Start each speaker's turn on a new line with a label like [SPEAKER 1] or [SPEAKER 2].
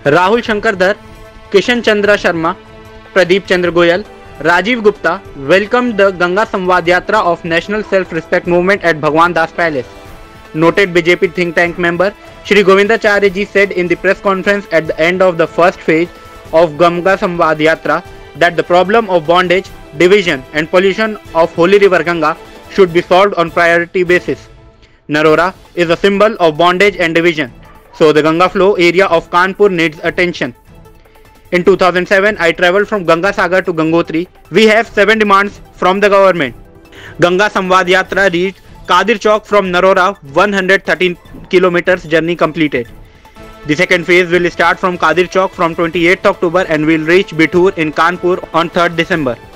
[SPEAKER 1] Rahul Shankardhar, Kishan Chandra Sharma, Pradeep Chandra Goyal, Rajiv Gupta welcomed the Ganga Samvad Yatra of National Self-Respect Movement at Bhagwan Das Palace. Noted BJP think tank member Shri Govindacharya ji said in the press conference at the end of the first phase of Ganga Samvad Yatra that the problem of bondage, division and pollution of holy river Ganga should be solved on priority basis. Narora is a symbol of bondage and division, so the Ganga flow area of Kanpur needs attention. In 2007, I travelled from Ganga Sagar to Gangotri. We have 7 demands from the government. Ganga Samvad Yatra reached Kadir Chowk from Narora, 113 kilometers journey completed. The second phase will start from Kadir Chowk from 28th October and will reach Bithur in Kanpur on 3rd December.